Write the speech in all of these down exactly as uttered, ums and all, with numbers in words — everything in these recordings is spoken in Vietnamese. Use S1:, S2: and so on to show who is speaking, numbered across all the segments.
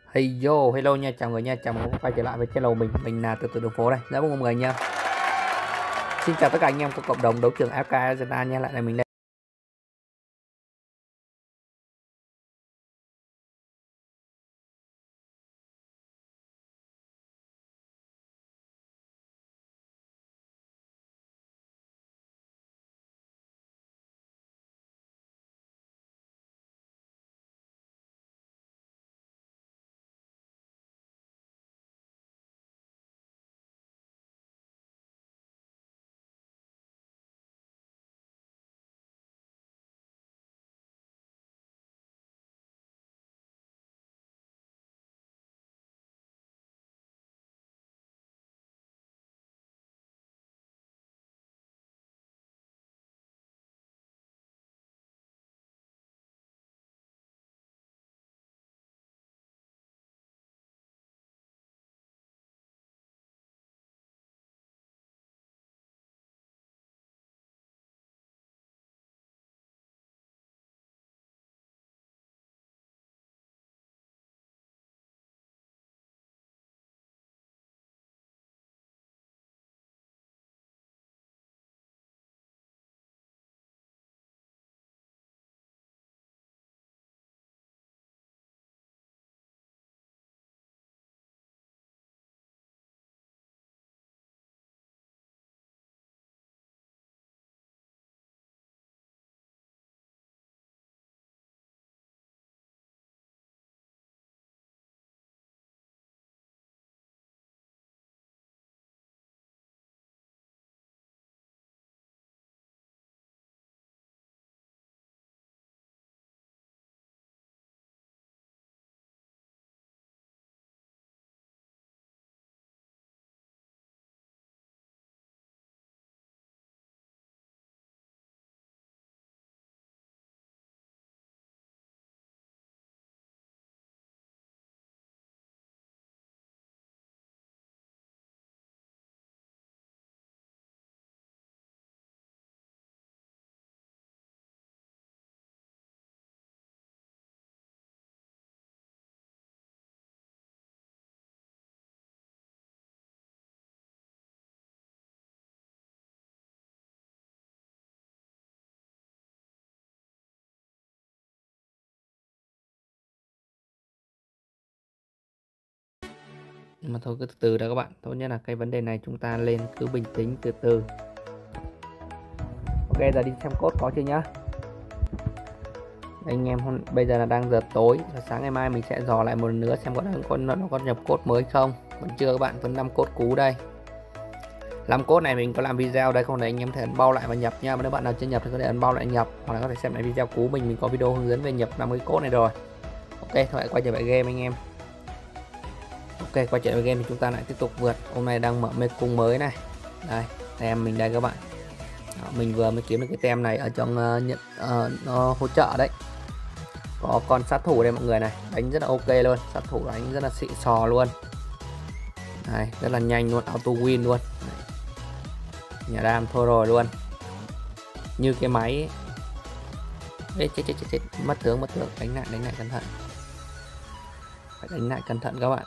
S1: Hey yo, hello nha, chào người nha, chào mừng quay trở lại với channel mình, mình là Từ Từ Đường Phố đây, rất mọi người nha. Xin chào tất cả anh em của cộng đồng đấu trường ép ca Argentina nha, lại là mình đây. Nhưng mà thôi cứ từ từ đã các bạn, tốt nhất là cái vấn đề này chúng ta lên cứ bình tĩnh từ từ. Ok, giờ đi xem code có chưa nhá. Anh em hôm bây giờ là đang giờ tối, và sáng ngày mai mình sẽ dò lại một lần nữa xem có có nó có nhập code mới không. Vẫn chưa các bạn, vẫn năm code cũ đây. Làm code này mình có làm video đây, không để anh em thể ấn bao lại và nhập nha. Mà nếu bạn nào chưa nhập thì có thể ấn bao lại nhập, hoặc là có thể xem lại video cũ mình mình có video hướng dẫn về nhập năm cái code này rồi. Ok, thôi quay trở lại game anh em. Ok, quay trở lại game thì chúng ta lại tiếp tục vượt. Hôm nay đang mở mê cung mới này. Đây, tem mình đây các bạn. Đó, mình vừa mới kiếm được cái tem này ở trong uh, nhận uh, hỗ trợ đấy. Có con sát thủ đây mọi người này, đánh rất là ok luôn, sát thủ đánh rất là xịn sò luôn. Đây, rất là nhanh luôn, auto win luôn. Đấy. Nhà đam thôi rồi luôn. Như cái máy ấy. Ê, chết, chết chết chết mất tướng mất tướng, đánh lại đánh lại cẩn thận. Phải đánh lại cẩn thận các bạn.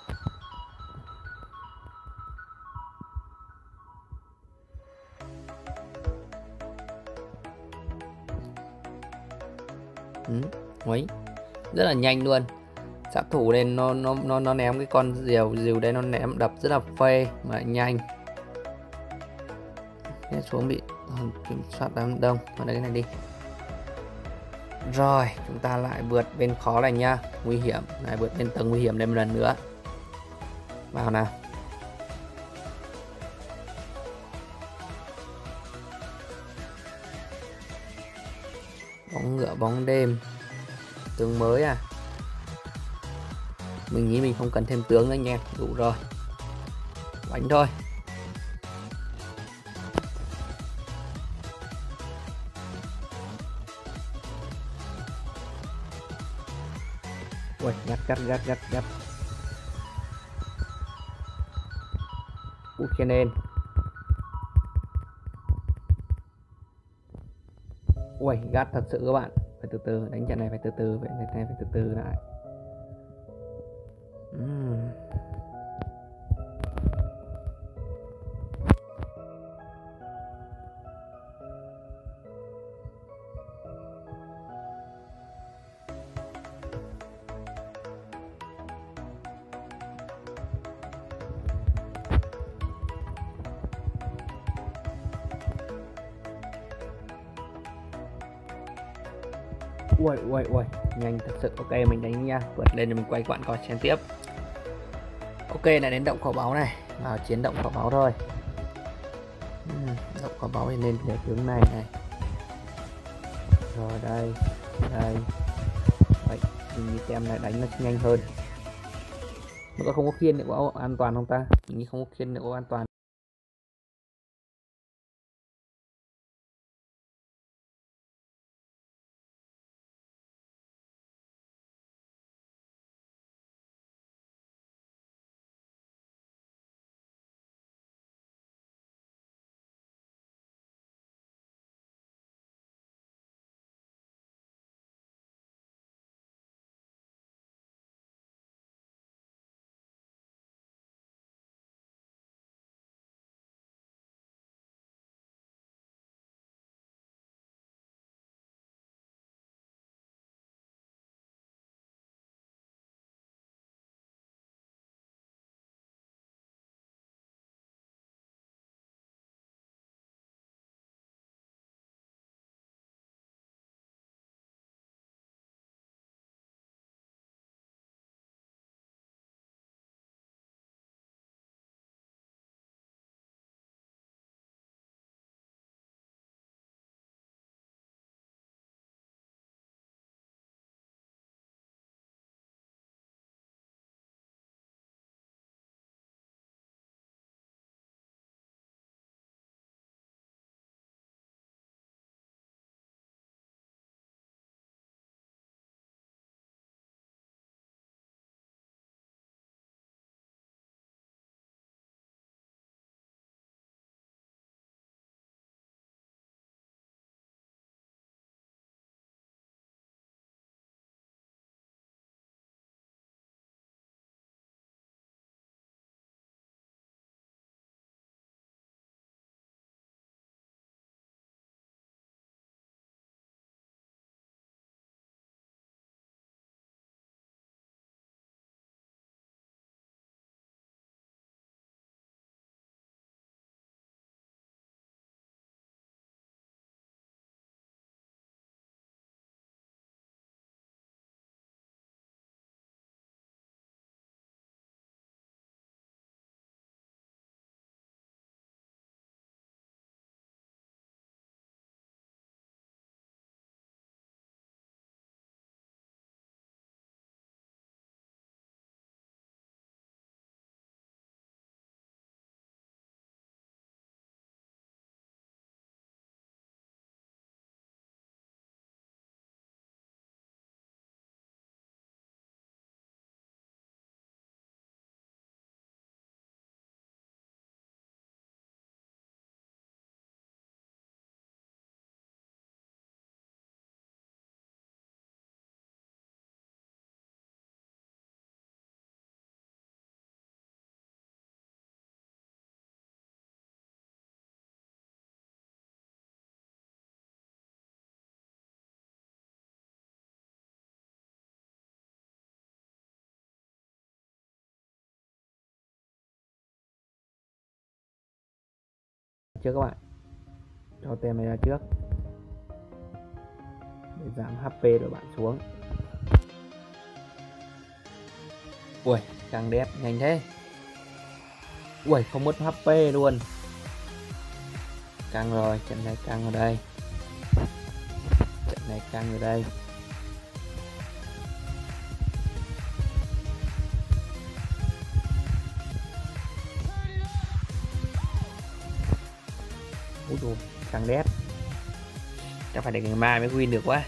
S1: Ừ, ấy. Rất là nhanh luôn. Sát thủ lên nó nó nó nó ném cái con diều diều đây, nó ném đập rất là phê mà nhanh. Thế xuống bị uh, kiểm soát đám đông ở đây, cái này đi. Rồi chúng ta lại vượt bên khó này nha, nguy hiểm lại vượt bên tầng nguy hiểm đây một lần nữa. Vào nào. Bóng ngựa bóng đêm, tướng mới à. Mình nghĩ mình không cần thêm tướng nữa nha, đủ rồi, đánh thôi. Ui, gắt gắt gắt gắt gắt. Ukraine. Ui, gắt thật sự các bạn, phải từ từ đánh trận này, phải từ từ, vậy này phải từ từ lại. Ừ. Ui ui ui, nhanh thật sự. Ok, mình đánh nha, vượt lên cho mình quay quạn coi xem tiếp. Ok, lại đến động kho báu này, vào chiến động kho báu thôi. uhm, Động kho báu thì lên để tướng này này. Rồi đây, đây. Đấy, mình nghĩ tem này đánh nó nhanh hơn. Nó có không có khiên nữa có an toàn không ta? Mình nghĩ không có khiên nữa có an toàn. Trước các bạn, cho tem này ra trước để giảm hát pê của bạn xuống. Ui, càng đẹp nhanh thế. Ui, không mất hát pê luôn. Căng rồi, trận này căng ở đây. Trận này căng ở đây. Ui đồ, căng đét. Chắc phải để ngày mai mới win được quá.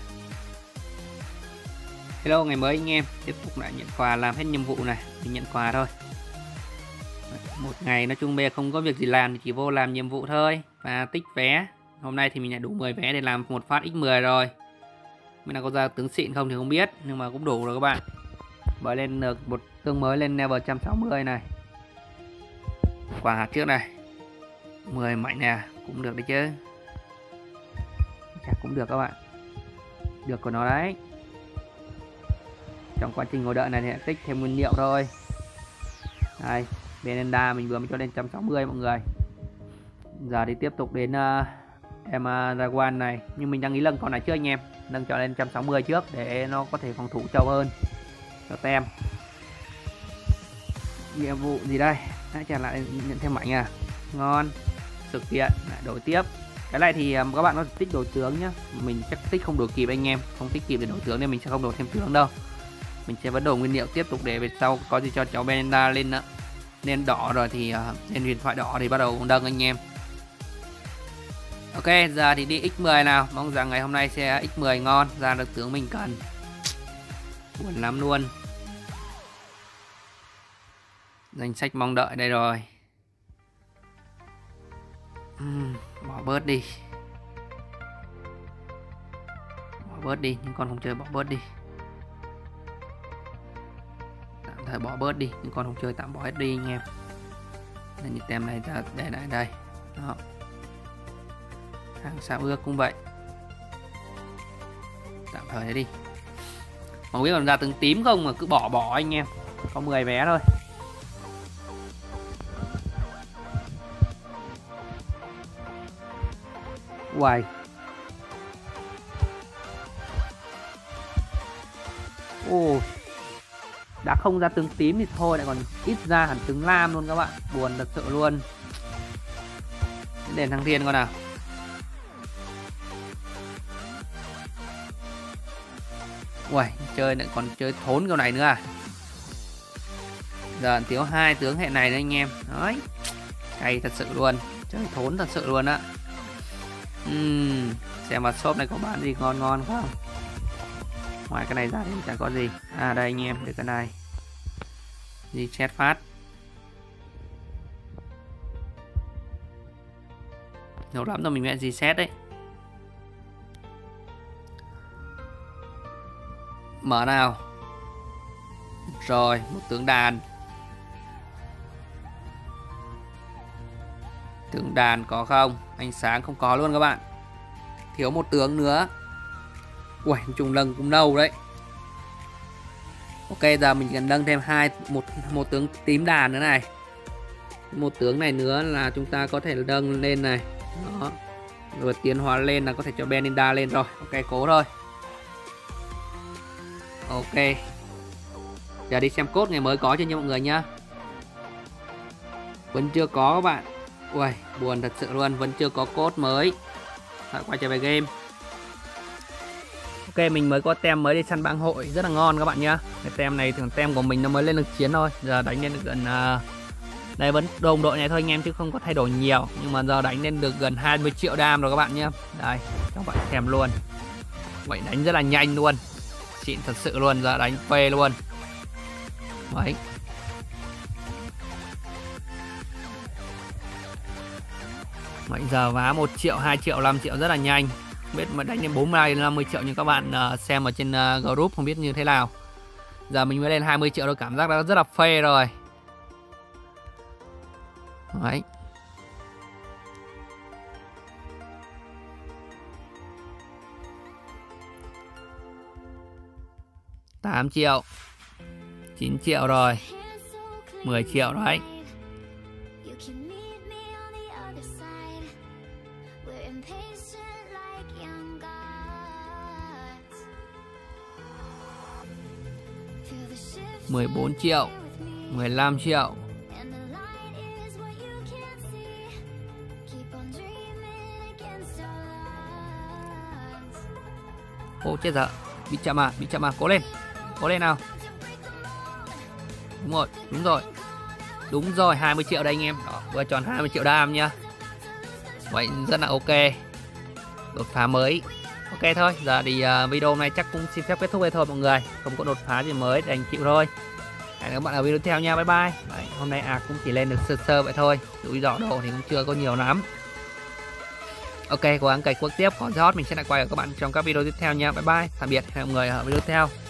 S1: Hello ngày mới anh em, tiếp tục lại nhận quà, làm hết nhiệm vụ này thì nhận quà thôi. Một ngày nói chung bây giờ không có việc gì làm thì chỉ vô làm nhiệm vụ thôi và tích vé. Hôm nay thì mình lại đủ mười vé để làm một phát nhân mười rồi. Mình là có ra tướng xịn không thì không biết, nhưng mà cũng đủ rồi các bạn. Mới lên được một tướng mới lên level một trăm sáu mươi này. Quà hạt trước này mười mạnh nè, cũng được đấy chứ. Chắc cũng được các bạn. Được của nó đấy. Trong quá trình ngồi đợi này thì tích thêm nguyên liệu thôi. Đây, Benenda mình vừa mới cho lên một trăm sáu mươi mọi người. Giờ thì tiếp tục đến uh, em uh, Dragon này, nhưng mình đang nghĩ lần con này chưa anh em. nâng cho lên một trăm sáu mươi trước để nó có thể phòng thủ trâu hơn cho tem. Nhiệm vụ gì đây? Hãy trả lại nhận thêm mảnh à? Ngon. Sự kiện lại đổi tiếp. Cái này thì các bạn có thể tích đổi tướng nhá. Mình chắc tích không đổi kịp anh em, không tích kịp để đổi tướng nên mình sẽ không đổi thêm tướng đâu. Mình sẽ vẫn đổi nguyên liệu tiếp tục để về sau có gì cho cháu Belinda lên nữa. Lên đỏ rồi thì lên huyền thoại đỏ thì bắt đầu nâng anh em. Ok, giờ thì đi nhân mười nào. Mong rằng ngày hôm nay sẽ nhân mười ngon, ra được tướng mình cần. Buồn lắm luôn. Danh sách mong đợi đây rồi. uhm, Bỏ bớt đi. Bỏ bớt đi, nhưng con không chơi bỏ bớt đi. Tạm thời bỏ bớt đi, nhưng con không chơi tạm bỏ hết đi anh em. Nên như tem này ra để lại đây. Đó. Hàng sao ước cũng vậy. Tạm thời đi. Không biết còn ra tướng tím không mà cứ bỏ bỏ anh em. Có mười vé thôi. Uầy. Ồ. Đã không ra tướng tím thì thôi, lại còn ít ra hẳn tướng lam luôn các bạn. Buồn thật sự luôn. Đèn thăng thiên con nào. Uầy, chơi lại còn chơi thốn kiểu này nữa à. Giờ thiếu hai tướng hệ này nữa anh em. Đấy. Cay thật sự luôn. Chơi thốn thật sự luôn á. uhm, Xem vào shop này có bán gì ngon ngon không. Ngoài cái này ra thì chẳng có gì. À đây anh em, được cái này. Gì chat phát. Lâu lắm rồi mình mẹ gì set đấy. Mở nào. Rồi, một tướng đàn. Tướng đàn có không? Ánh sáng không có luôn các bạn. Thiếu một tướng nữa. Ui, trùng lân cũng đâu đấy. Ok, giờ mình cần nâng thêm hai một một tướng tím đàn nữa này. Một tướng này nữa là chúng ta có thể nâng lên này. Đó. Rồi tiến hóa lên là có thể cho Belinda lên rồi. Ok, cố thôi. Ok. Giờ đi xem code ngày mới có chưa nha mọi người nhá. Vẫn chưa có các bạn. Ui, buồn thật sự luôn, vẫn chưa có code mới. Lại quay trở về game. Ok, mình mới có tem mới đi săn bang hội rất là ngon các bạn nhá. Cái tem này thường tem của mình nó mới lên được chiến thôi. Giờ đánh lên được gần uh... đây vẫn đồng đội này thôi anh em chứ không có thay đổi nhiều. Nhưng mà giờ đánh lên được gần hai mươi triệu đam rồi các bạn nhá. Đây, các bạn xem luôn. Vậy đánh rất là nhanh luôn. Xịn thật sự luôn, giờ đánh phê luôn. Đấy. Vậy giờ vá một triệu, hai triệu, năm triệu rất là nhanh. Biết mà đánh đến bốn mươi năm mươi triệu như các bạn uh, xem ở trên uh, group không biết như thế nào. Giờ mình mới lên hai mươi triệu rồi, cảm giác đã rất là phê rồi. Đấy. tám triệu, chín triệu rồi, mười triệu đấy. mười bốn triệu, mười lăm triệu. Ô chết giờ, bị chậm à, bị chậm à, cố lên. Cố lên nào. Đúng rồi, đúng rồi. Đúng rồi, hai mươi triệu đây anh em. Đó, vừa tròn hai mươi triệu đam nhá. Vậy rất là ok. Đột phá mới. Ok thôi, giờ thì uh, video này chắc cũng xin phép kết thúc đây thôi mọi người. Không có đột phá gì mới, đành chịu thôi. Hẹn các bạn ở video tiếp theo nha, bye bye. Đấy, hôm nay à cũng chỉ lên được sơ sơ vậy thôi. Rủi ro đồ thì cũng chưa có nhiều lắm. Ok, cố gắng cày quốc tiếp, có hot mình sẽ lại quay ở các bạn trong các video tiếp theo nha. Bye bye, tạm biệt, hẹn mọi người ở video tiếp theo.